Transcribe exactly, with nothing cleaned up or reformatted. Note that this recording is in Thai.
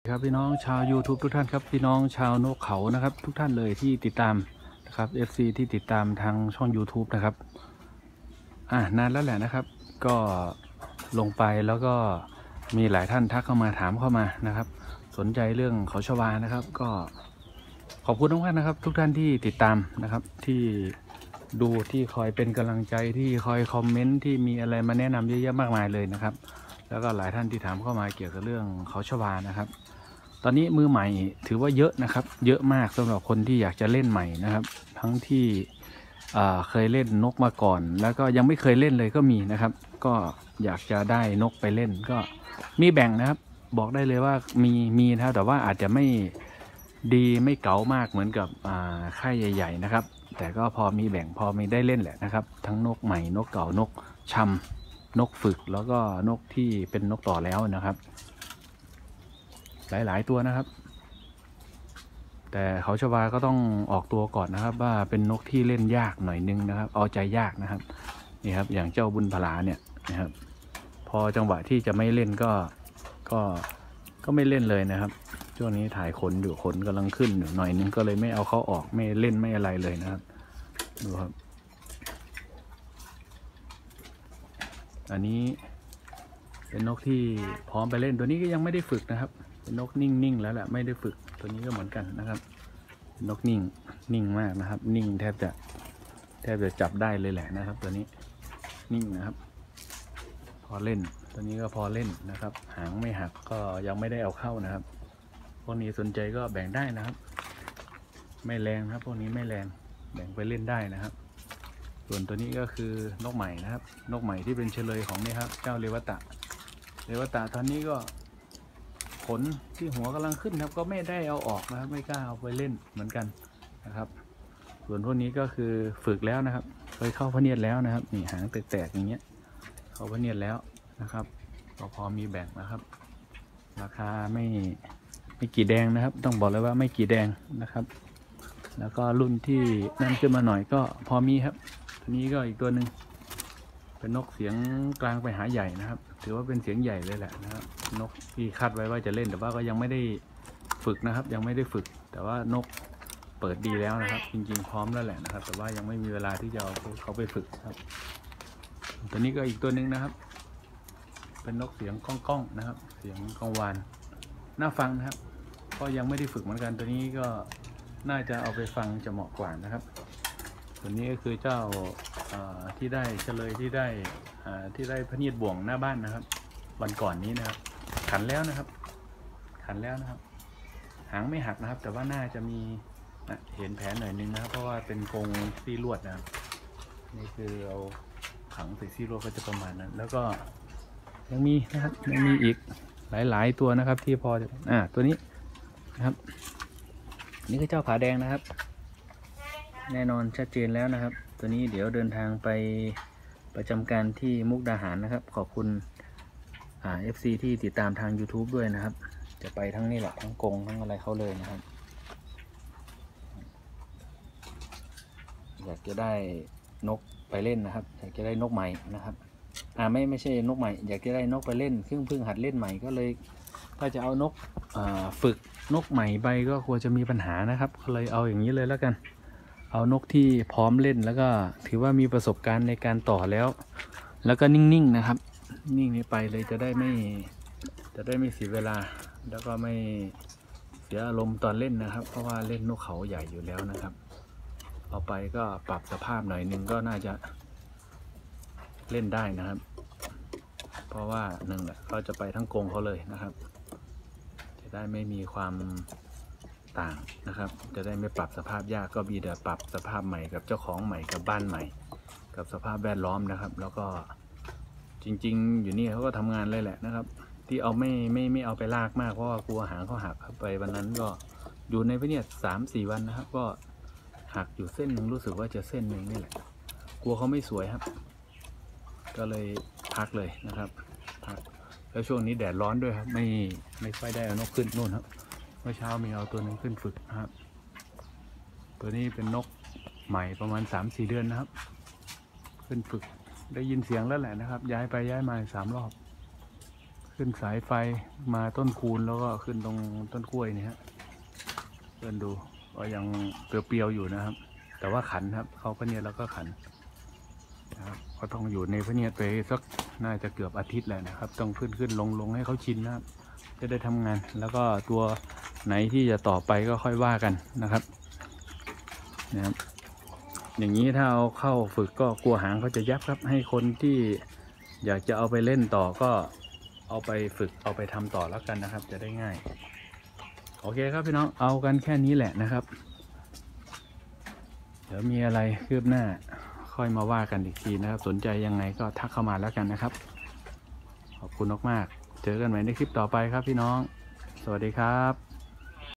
ครับพี่น้องชาว YouTube ทุกท่านครับพี่น้องชาวนกเขานะครับทุกท่านเลยที่ติดตามนะครับ เอฟ ซี ที่ติดตามทางช่อง YouTube นะครับอ่านานแล้วแหละนะครับก็ลงไปแล้วก็มีหลายท่านทักเข้ามาถามเข้ามานะครับสนใจเรื่องเขาชวานะครับก็ขอบคุณทุกท่านนะครับทุกท่านที่ติดตามนะครับที่ดูที่คอยเป็นกำลังใจที่คอยคอมเมนต์ที่มีอะไรมาแนะนำเยอะแยะมากมายเลยนะครับแล้วก็หลายท่านที่ถามเข้ามาเกี่ยวกับเรื่องเขาชวานะครับตอนนี้มือใหม่ถือว่าเยอะนะครับเยอะมากสำหรับคนที่อยากจะเล่นใหม่นะครับทั้งที่เคยเล่นนกมาก่อนแล้วก็ยังไม่เคยเล่นเลยก็มีนะครับก็อยากจะได้นกไปเล่นก็มีแบ่งนะครับบอกได้เลยว่ามีมีนะครับแต่ว่าอาจจะไม่ดีไม่เก๋ามากเหมือนกับค่ายใหญ่ๆนะครับแต่ก็พอมีแบ่งพอมีได้เล่นแหละนะครับทั้งนกใหม่นกเก่านกชำนกฝึกแล้วก็นกที่เป็นนกต่อแล้วนะครับหลายๆตัวนะครับแต่เขาชวาก็ต้องออกตัวก่อนนะครับว่าเป็นนกที่เล่นยากหน่อยนึงนะครับเอาใจยากนะครับนี่ครับอย่างเจ้าบุญพลาเนี่ยนะครับพอจังหวะที่จะไม่เล่นก็ก็ก็ไม่เล่นเลยนะครับช่วงนี้ถ่ายขนอยู่ขนกำลังขึ้นอยู่หน่อยนึงก็เลยไม่เอาเขาออกไม่เล่นไม่อะไรเลยนะครับดูครับอันนี้เป็นนกที่พร้อมไปเล่นตัวนี้ก็ยังไม่ได้ฝึกนะครับเป็นนกนิ่งๆแล้วแหละไม่ได้ฝึกตัวนี้ก็เหมือนกันนะครับนกนิ่งนิ่งมากนะครับนิ่งแทบจะแทบจะจับได้เลยแหละนะครับตัวนี้นิ่งนะครับพอเล่นตัวนี้ก็พอเล่นนะครับหางไม่หักก็ยังไม่ได้เอาเข้านะครับพวกนี้สนใจก็แบ่งได้นะครับไม่แรงครับพวกนี้ไม่แรงแบ่งไปเล่นได้นะครับส่วนตัวนี้ก็คือนกใหม่นะครับนกใหม่ที่เป็นเฉลยของนี่ครับเจ้าเรวตะเรวตะตอนนี้ก็ขนที่หัวกำลังขึ้นครับก็ไม่ได้เอาออกนะครับไม่กล้าเอาไปเล่นเหมือนกันนะครับส่วนพวกนี้ก็คือฝึกแล้วนะครับเคยเข้าพเนียดแล้วนะครับนี่หางแตกๆอย่างเงี้ยเข้าพเนียดแล้วนะครับก็พอมีแบ่งนะครับราคาไม่ไม่กี่แดงนะครับต้องบอกเลยว่าไม่กี่แดงนะครับแล้วก็รุ่นที่นั่นขึ้นมาหน่อยก็พอมีครับอันนี้ก็อีกตัวหนึ่งเป็นนกเสียงกลางไปหาใหญ่นะครับถือว่าเป็นเสียงใหญ่เลยแหละนะครับนกที่คาดไว้ว่าจะเล่นแต่ว่าก็ยังไม่ได้ฝึกนะครับยังไม่ได้ฝึกแต่ว่านกเปิดดีแล้วนะครับจริงๆพร้อมแล้วแหละนะครับแต่ว่ายังไม่มีเวลาที่จะเอาเขาไปฝึกครับตัวนี้ก็อีกตัวหนึ่งนะครับเป็นนกเสียงก้องก้องนะครับเสียงกังวานน่าฟังนะครับก็ยังไม่ได้ฝึกเหมือนกันตัวนี้ก็น่าจะเอาไปฟังจะเหมาะกว่านะครับตัวนี้ก็คือเจ้าที่ได้เฉลยที่ได้ที่ได้พเนียดบ่วงหน้าบ้านนะครับวันก่อนนี้นะครับขันแล้วนะครับขันแล้วนะครับหางไม่หักนะครับแต่ว่าน่าจะมีเห็นแผลหน่อยนึงนะครับเพราะว่าเป็นกรงซี่ลวดนะครับนี่คือเอาขังใส่ซี่ลวดก็จะประมาณนั้นแล้วก็ยังมีนะครับยังมีอีกหลายๆตัวนะครับที่พอจะอ่าตัวนี้นะครับนี่คือเจ้าผาแดงนะครับแน่นอนชัดเจนแล้วนะครับตัวนี้เดี๋ยวเดินทางไปประจำการที่มุกดาหารนะครับขอบคุณอ่า เอฟ ซี ที่ติดตามทาง YouTube ด้วยนะครับจะไปทั้งนี่แหละทั้งกรงทั้งอะไรเขาเลยนะครับอยากจะได้นกไปเล่นนะครับอยากจะได้นกใหม่นะครับอ่าไม่ไม่ใช่นกใหม่อยากจะได้นกไปเล่นเพิ่งเพิ่งหัดเล่นใหม่ก็เลยถ้าจะเอานกอ่าฝึกนกใหม่ไปก็ควรจะมีปัญหานะครับก็เลยเอาอย่างนี้เลยแล้วกันเอานกที่พร้อมเล่นแล้วก็ถือว่ามีประสบการณ์ในการต่อแล้วแล้วก็นิ่งๆนะครับนิ่งนี้ไปเลยจะได้ไม่จะได้ไม่เสียเวลาแล้วก็ไม่เสียอารมณ์ตอนเล่นนะครับเพราะว่าเล่นนกเขาใหญ่อยู่แล้วนะครับเอาไปก็ปรับสภาพหน่อยนึงก็น่าจะเล่นได้นะครับเพราะว่าหนึ่งเขาจะไปทั้งกรงเขาเลยนะครับจะได้ไม่มีความต่างนะครับจะได้ไม่ปรับสภาพยากก็มีแต่ปรับสภาพใหม่กับเจ้าของใหม่กับบ้านใหม่กับสภาพแวดล้อมนะครับแล้วก็จริงๆอยู่นี่เขาก็ทำงานเลยแหละนะครับที่เอาไม่ไม่ไม่เอาไปลากมากเพราะว่ากลัวหางเขาหักไปวันนั้นก็อยู่ในพเนี่ยสามสี่วันนะครับก็หักอยู่เส้นหนึ่งรู้สึกว่าจะเส้นหนึ่งนี่แหละกลัวเขาไม่สวยครับก็เลยพักเลยนะครับพักแล้วช่วงนี้แดดร้อนด้วยครับไม่ไม่ค่อยได้เอานกขึ้นนู่นครับเมื่อเช้ามีเอาตัวนึงขึ้นฝึกนะครับตัวนี้เป็นนกใหม่ประมาณ สามสี่ เดือนนะครับขึ้นฝึกได้ยินเสียงแล้วแหละนะครับย้ายไปย้ายมาสามรอบขึ้นสายไฟมาต้นคูนแล้วก็ขึ้นตรงต้นกล้วยนี่ฮะเพื่อนดูก็ยังเปรียวๆอยู่นะครับแต่ว่าขันครับเขาพระเนียดแล้วก็ขันนะครับก็ต้องอยู่ในพระเนียดไปสักน่าจะเกือบอาทิตย์แหละนะครับต้องขึ้นขึ้นลงลงให้เขาชินนะครับจะได้ทำงานแล้วก็ตัวไหนที่จะต่อไปก็ค่อยว่ากันนะครับนะครับอย่างนี้ถ้าเอาเข้าฝึกก็กลัวหางเขาจะยับครับให้คนที่อยากจะเอาไปเล่นต่อก็เอาไปฝึกเอาไปทำต่อแล้วกันนะครับจะได้ง่ายโอเคครับพี่น้องเอากันแค่นี้แหละนะครับเดี๋ยวมีอะไรคืบหน้าค่อยมาว่ากันอีกทีนะครับสนใจยังไงก็ทักเข้ามาแล้วกันนะครับขอบคุณมากๆเจอกันใหม่ในคลิปต่อไปครับพี่น้องสวัสดีครับ